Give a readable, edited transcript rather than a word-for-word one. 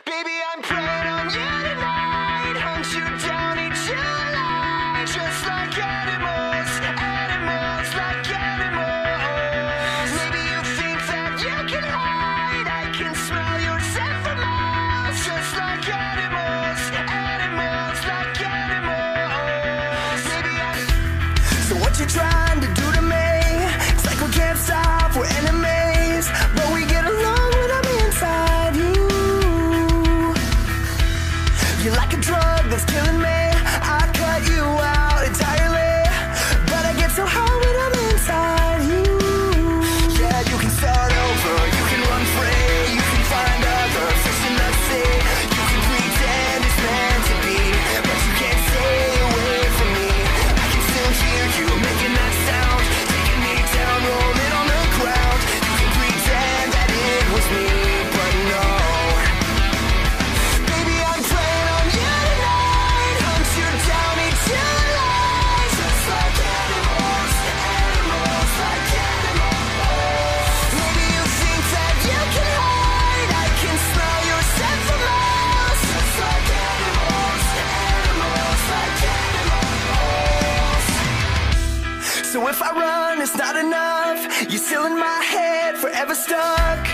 Baby, I'm praying on you tonight. Hunt you down, eat you alive. Just like animals, animals, like animals. Maybe you think that you can hide. I can smell your scent for miles. Just like animals, animals, like animals. Baby, so what you trying to do to me? It's like we can't stop, we're enemies, but we get along when I'm inside you. You're like a drug that's killing me. I cut you out entirely, but I get so high when I'm inside you. Yeah, you can start over, you can run free, you can find other fish in the sea. You can pretend it's meant to be, but you can't stay away from me. I can still hear you making that sound, taking me down, rolling on the ground. You can pretend that it was me, but no. Baby, I'm praying on you tonight. Hunt you down, eat you alive. Just like animals, animals, like animals. Maybe you think that you can hide. I can smell your scent for miles. Just like animals, animals, like animals. So if I run, it's not enough. You're still in my head, forever stuck.